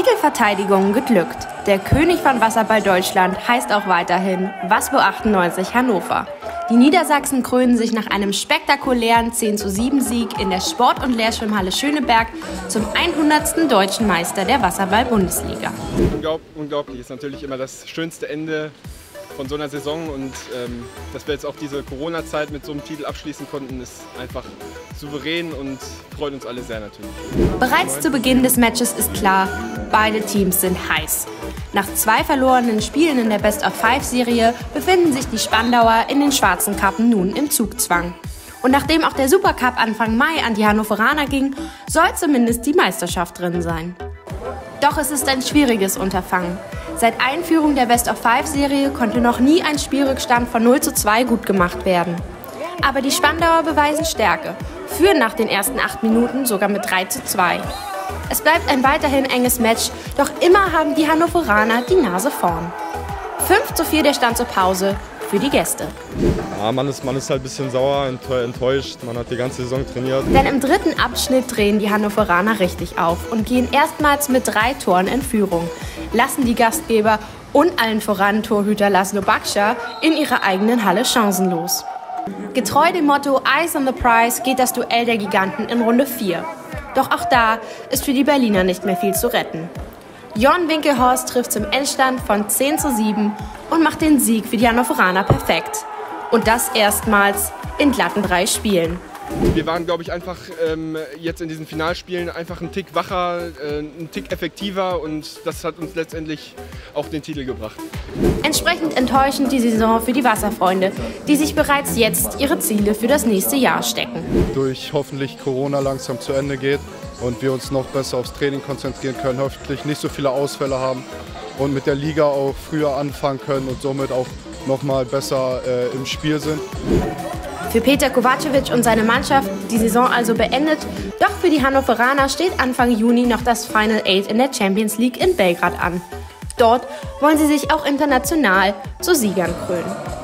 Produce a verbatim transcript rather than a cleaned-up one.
Titelverteidigung geglückt. Der König von Wasserball Deutschland heißt auch weiterhin Waspo achtundneunzig Hannover. Die Niedersachsen krönen sich nach einem spektakulären zehn zu sieben Sieg in der Sport- und Lehrschwimmhalle Schöneberg zum hundertsten deutschen Meister der Wasserball-Bundesliga. Unglaublich, ist natürlich immer das schönste Ende von so einer Saison und ähm, dass wir jetzt auch diese Corona-Zeit mit so einem Titel abschließen konnten, ist einfach souverän und freut uns alle sehr natürlich. Bereits zu Beginn des Matches ist klar, beide Teams sind heiß. Nach zwei verlorenen Spielen in der Best-of-Five-Serie befinden sich die Spandauer in den schwarzen Kappen nun im Zugzwang. Und nachdem auch der Supercup Anfang Mai an die Hannoveraner ging, soll zumindest die Meisterschaft drin sein. Doch es ist ein schwieriges Unterfangen. Seit Einführung der Best-of-Five-Serie konnte noch nie ein Spielrückstand von null zu zwei gut gemacht werden. Aber die Spandauer beweisen Stärke, führen nach den ersten acht Minuten sogar mit drei zu zwei. Es bleibt ein weiterhin enges Match, doch immer haben die Hannoveraner die Nase vorn. fünf zu vier der Stand zur Pause für die Gäste. Ja, man ist, man ist halt ein bisschen sauer, enttäuscht. Man hat die ganze Saison trainiert. Denn im dritten Abschnitt drehen die Hannoveraner richtig auf und gehen erstmals mit drei Toren in Führung, lassen die Gastgeber und allen voran Torhüter Laszlo Bakscha in ihrer eigenen Halle chancenlos. Getreu dem Motto Eyes on the Prize geht das Duell der Giganten in Runde vier. Doch auch da ist für die Berliner nicht mehr viel zu retten. Jon Winkelhorst trifft zum Endstand von zehn zu sieben und macht den Sieg für die Hannoveraner perfekt. Und das erstmals in glatten drei Spielen. Wir waren, glaube ich, einfach ähm, jetzt in diesen Finalspielen einfach einen Tick wacher, äh, einen Tick effektiver und das hat uns letztendlich auch den Titel gebracht. Entsprechend enttäuschend die Saison für die Wasserfreunde, die sich bereits jetzt ihre Ziele für das nächste Jahr stecken. Durch hoffentlich Corona langsam zu Ende geht und wir uns noch besser aufs Training konzentrieren können, hoffentlich nicht so viele Ausfälle haben und mit der Liga auch früher anfangen können und somit auch noch mal besser äh, im Spiel sind. Für Peter Kovacevic und seine Mannschaft die Saison also beendet, doch für die Hannoveraner steht Anfang Juni noch das Final Eight in der Champions League in Belgrad an. Dort wollen sie sich auch international zu Siegern krönen.